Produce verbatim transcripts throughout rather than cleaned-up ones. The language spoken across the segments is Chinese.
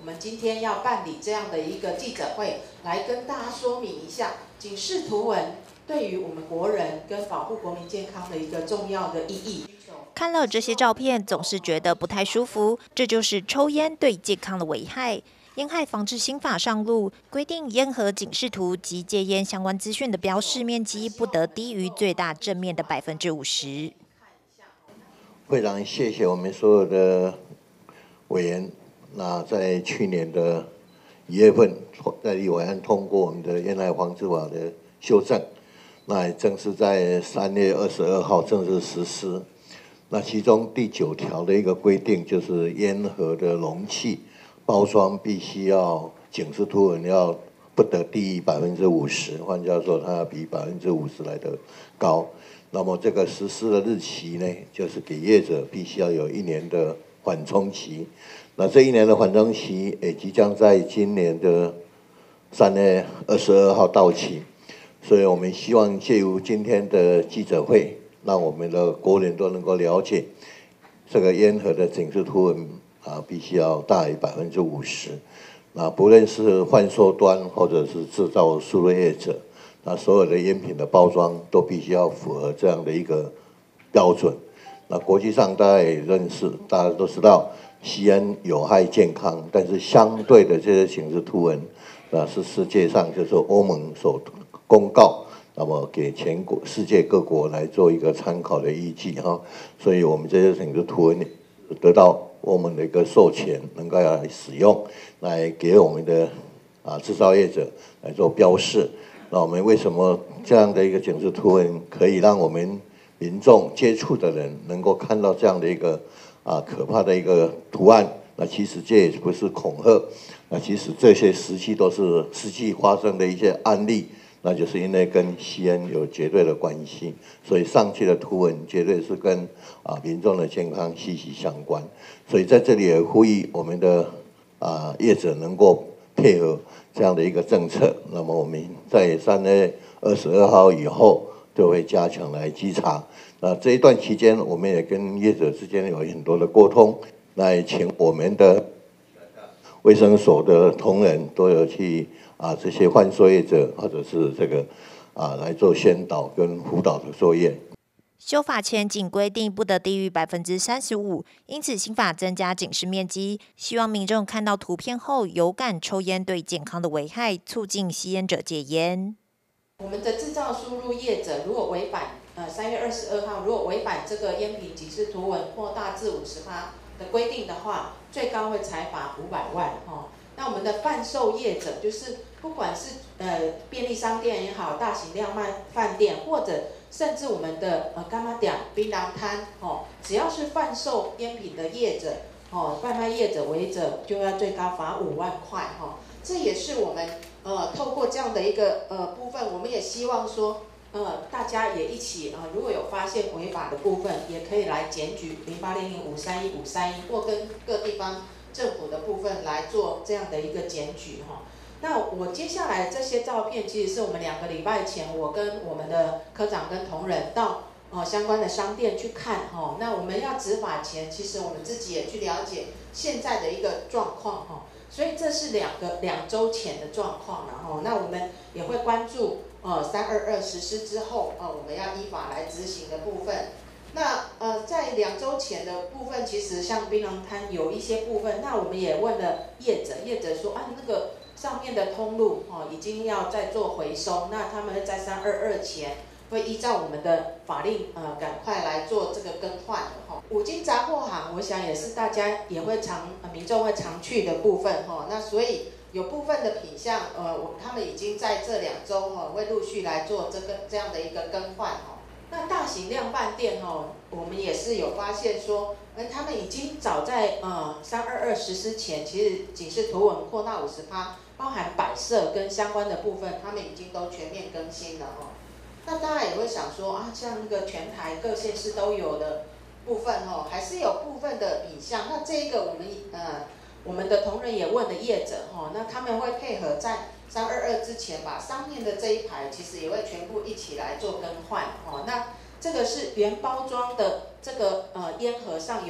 我们今天要办理这样的一个记者会，来跟大家说明一下警示图文对于我们国人跟保护国民健康的一个重要的意义。 看了这些照片，总是觉得不太舒服，这就是抽烟对健康的危害。烟害防治新法上路，规定烟盒警示图及戒烟相关资讯的标示面积不得低于最大正面的百分之五十。 非常谢谢我们所有的委员。那在去年的一月份，在立委案通过我们的烟害防治法的修正，那也正是在三月二十二号正式实施。那其中第九条的一个规定，就是烟盒的容器包装必须要警示图文要不得低于百分之五十，换句话说，它要比百分之五十来的高。那么这个实施的日期呢，就是给业者必须要有一年的缓冲期。那这一年的缓冲期也即将在今年的三月二十二号到期，所以我们希望借由今天的记者会，让我们的国人都能够了解这个烟盒的警示图文啊，必须要大于百分之五十。那不论是贩售端或者是制造输入业者，那所有的烟品的包装都必须要符合这样的一个标准。那国际上大家也认识，大家都知道吸烟有害健康，但是相对的这些警示图文，啊是世界上就是欧盟所公告，那么给全国世界各国来做一个参考的依据哈。所以我们这些警示图文得到欧盟的一个授权，能够来使用，来给我们的啊制造业者来做标示。那我们为什么这样的一个警示图文可以让我们民众接触的人能够看到这样的一个啊可怕的一个图案？那其实这也不是恐吓，那其实这些实际都是实际发生的一些案例，那就是因为跟吸烟有绝对的关系，所以上去的图文绝对是跟啊民众的健康息息相关。所以在这里也呼吁我们的啊业者能够配合这样的一个政策。那么我们在三月二十二号以后就会加强来稽查。那这一段期间，我们也跟业者之间有很多的沟通，来请我们的卫生所的同仁都有去啊这些贩售业者或者是这个啊来做宣导跟辅导的作业。 修法前仅规定不得低于百分之三十五，因此新法增加警示面积，希望民众看到图片后有感抽烟对健康的危害，促进吸烟者戒烟。 我们的制造输入业者如果违反呃三月二十二号如果违反这个烟品警示图文扩大至五十趴的规定的话，最高会裁罚五百万哦。那我们的贩售业者就是不管是呃便利商店也好，大型量贩饭店，或者甚至我们的呃干妈店、槟榔摊哦，只要是贩售烟品的业者哦，贩卖业者违者就要最高罚五万块哈、哦。这也是我们呃透过这样的一个呃部分，我们也希望说呃大家也一起呃如果有发现违法的部分，也可以来检举零八零零五三一五三一，或跟各地方政府的部分来做这样的一个检举哈。那我接下来这些照片，其实是我们两个礼拜前，我跟我们的科长跟同仁到呃相关的商店去看哈。那我们要执法前，其实我们自己也去了解现在的一个状况哈。所以这是两个两周前的状况，然后那我们也会关注呃三二二实施之后，呃我们要依法来执行的部分。那呃在两周前的部分，其实像槟榔摊有一些部分，那我们也问了业者，业者说啊那个上面的通路哦已经要再做回收，那他们在三二二前会依照我们的法令呃赶快来做这个更换的哈。五金杂货行，我想也是大家也会常呃民众会常去的部分哈。那所以有部分的品项呃我他们已经在这两周哈会陆续来做这个这样的一个更换哈。那大型量贩店哈，我们也是有发现说，嗯，他们已经早在呃三二二实施前，其实警示图文扩大五十趴，包含摆设跟相关的部分，他们已经都全面更新了哈。那大家也会想说啊，像那个全台各县市都有的部分哦，还是有部分的品项。那这一个我们呃我们的同仁也问了业者哈，那他们会配合在三二二之前把上面的这一排其实也会全部一起来做更换哦。那这个是原包装的这个呃烟盒上有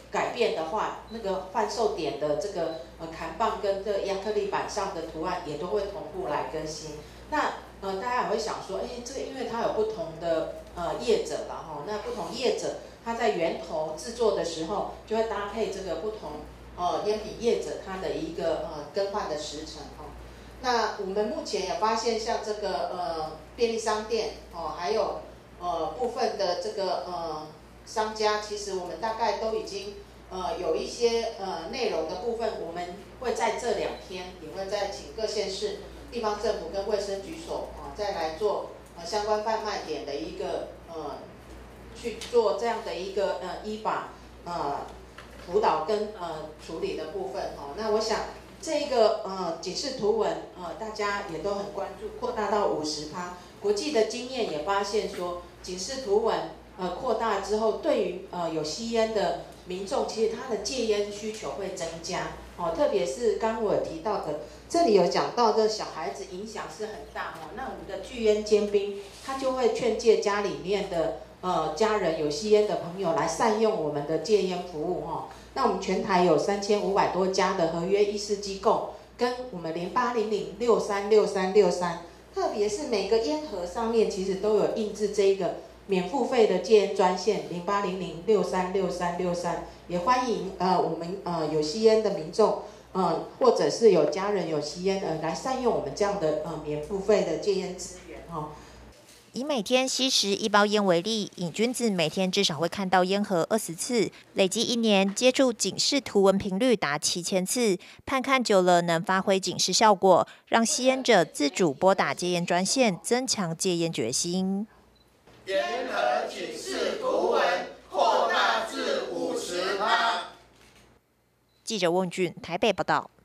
改变的话，那个贩售点的这个呃扛棒跟这亚克力板上的图案也都会同步来更新。那呃大家也会想说，哎，这个因为它有不同的呃业者啦哈，那不同业者它在源头制作的时候就会搭配这个不同呃烟品业者它的一个呃更换的时程哈。那我们目前也发现，像这个呃便利商店哦，还有呃部分的这个呃商家，其实我们大概都已经呃有一些呃内容的部分，我们会在这两天也会再请各县市地方政府跟卫生局所啊、呃、再来做呃相关贩卖点的一个呃去做这样的一个呃依法呃辅导跟呃处理的部分哦。那我想。这个呃警示图文呃大家也都很关注，扩大到五十趴。国际的经验也发现说，警示图文呃扩大之后，对于呃有吸烟的民众，其实他的戒烟需求会增加哦。特别是刚刚我有提到的，这里有讲到的小孩子影响是很大哦。那我们的拒烟尖兵，他就会劝诫家里面的呃家人有吸烟的朋友来善用我们的戒烟服务哦。那我们全台有三千五百多家的合约医师机构，跟我们零八零零六三六三六三，特别是每个烟盒上面其实都有印制这一个免付费的戒烟专线零八零零六三六三六三，也欢迎呃我们呃有吸烟的民众，呃或者是有家人有吸烟的来善用我们这样的呃免付费的戒烟资源哈。哦以每天吸食一包烟为例，瘾君子每天至少会看到烟盒二十次，累计一年接触警示图文频率达七千次。盼看久了能发挥警示效果，让吸烟者自主拨打戒烟专线，增强戒烟决心。 烟盒警示图文扩大至五十趴。 记者翁俊台北报道。